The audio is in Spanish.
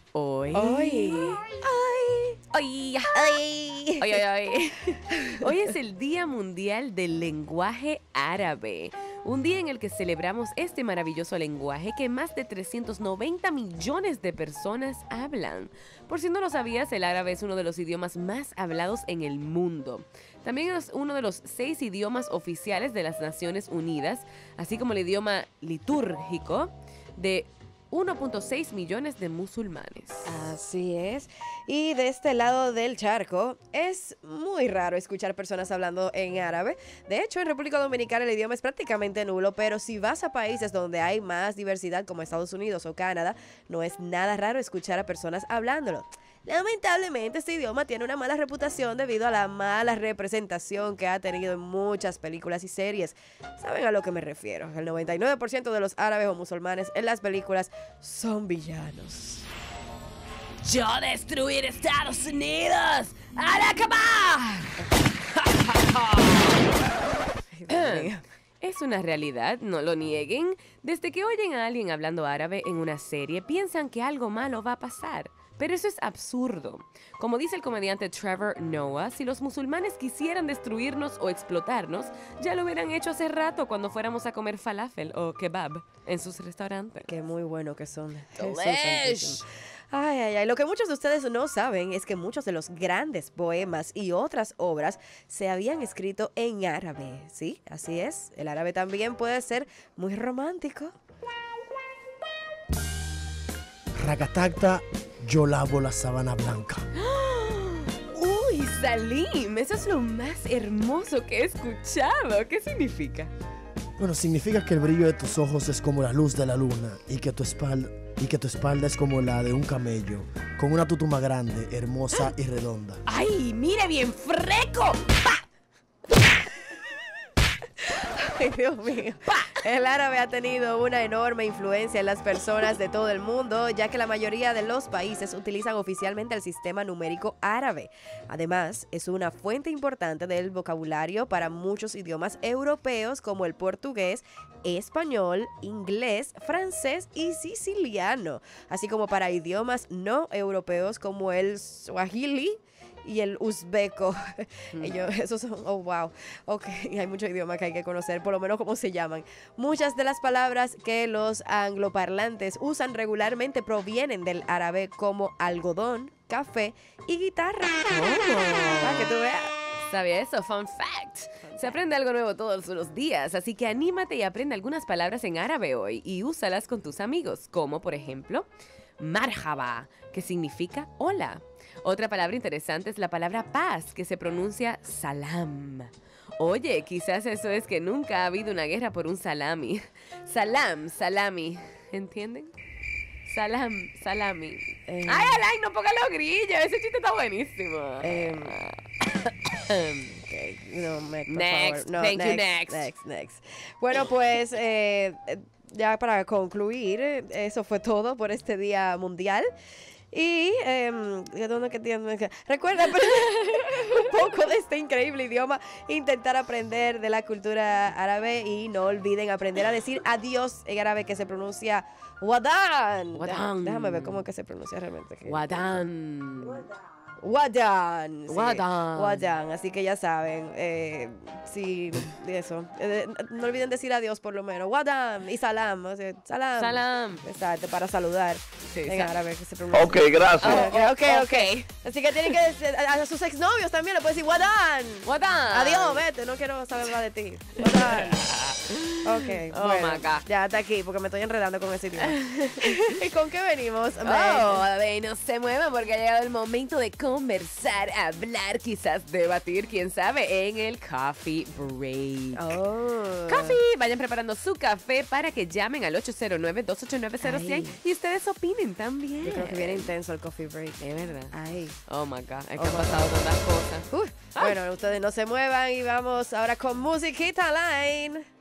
Hoy. Hoy. Hoy. Ay. Hoy, hoy, hoy. Hoy es el Día Mundial del Lenguaje Árabe. Un día en el que celebramos este maravilloso lenguaje que más de 390 millones de personas hablan. Por si no lo sabías, el árabe es uno de los idiomas más hablados en el mundo. También es uno de los 6 idiomas oficiales de las Naciones Unidas, así como el idioma litúrgico de 1.6 millones de musulmanes. Así es. Y de este lado del charco, es muy raro escuchar personas hablando en árabe. De hecho, en República Dominicana el idioma es prácticamente nulo, pero si vas a países donde hay más diversidad, como Estados Unidos o Canadá, no es nada raro escuchar a personas hablándolo. Lamentablemente, este idioma tiene una mala reputación debido a la mala representación que ha tenido en muchas películas y series. ¿Saben a lo que me refiero? El 99% de los árabes o musulmanes en las películas son villanos. ¡Yo destruir Estados Unidos! ¡Al acabar! Es una realidad, no lo nieguen. Desde que oyen a alguien hablando árabe en una serie, piensan que algo malo va a pasar. Pero eso es absurdo. Como dice el comediante Trevor Noah, si los musulmanes quisieran destruirnos o explotarnos, ya lo hubieran hecho hace rato cuando fuéramos a comer falafel o kebab en sus restaurantes. Qué muy bueno que son. Delish. Ay, ay, ay. Lo que muchos de ustedes no saben es que muchos de los grandes poemas y otras obras se habían escrito en árabe. Sí, así es. El árabe también puede ser muy romántico. Racatacta, yo lavo la sábana blanca. ¡Uy, Salim! Eso es lo más hermoso que he escuchado. ¿Qué significa? Bueno, significa que el brillo de tus ojos es como la luz de la luna y que tu espalda es como la de un camello, con una tutuma grande, hermosa y redonda. ¡Ay, mire bien freco! ¡Pa! Ay, Dios mío. El árabe ha tenido una enorme influencia en las personas de todo el mundo, ya que la mayoría de los países utilizan oficialmente el sistema numérico árabe. Además, es una fuente importante del vocabulario para muchos idiomas europeos como el portugués, español, inglés, francés y siciliano, así como para idiomas no europeos como el swahili y el uzbeco. Esos son, oh wow, ok, hay muchos idiomas que hay que conocer, por lo menos cómo se llaman. Muchas de las palabras que los angloparlantes usan regularmente provienen del árabe, como algodón, café y guitarra. Para que tú veas. ¿Sabía eso? Fun fact. Se aprende algo nuevo todos los días, así que anímate y aprende algunas palabras en árabe hoy y úsalas con tus amigos, como por ejemplo, marhaba, que significa hola. Otra palabra interesante es la palabra paz, que se pronuncia salam. Oye, quizás eso es que nunca ha habido una guerra por un salami. Salam, salami. ¿Entienden? Salam, salami. Ay, no ponga los grillos. Ese chiste está buenísimo. Okay, no, por Next, favor. No, thank you, next. Next. Bueno, pues ya para concluir, eso fue todo por este Día Mundial. Y recuerda aprender un poco de este increíble idioma, intentar aprender de la cultura árabe y no olviden aprender a decir adiós en árabe, que se pronuncia wadan. Wadan. Déjame ver cómo que se pronuncia realmente. Wadan. Wadan. Sí, Wadan. Wadan. Así que ya saben, sí, eso. No olviden decir adiós por lo menos. Wadan y salam. O sea, salam. Salam. Exacto, para saludar Sí, en árabe que se pronuncia. Ok, gracias. Ok. Así que tienen que decir, a sus exnovios también le pueden decir Wadan. Wadan. Adiós, vete, no quiero saber más de ti. Wadan. Ok, Oh bueno, my God. ya hasta aquí porque me estoy enredando con ese idioma. ¿Y con qué venimos? Oh, a ver, no se muevan porque ha llegado el momento de conversar, hablar, quizás debatir, quién sabe, en el Coffee Break. Oh. Coffee, vayan preparando su café para que llamen al 809-289-0100 Ay. y ustedes opinen también. Yo creo que viene intenso el coffee break. Es verdad. Ay. Oh my God, es que Oh han my pasado God. tantas cosas. Bueno, ustedes no se muevan y vamos ahora con Musiquita Line.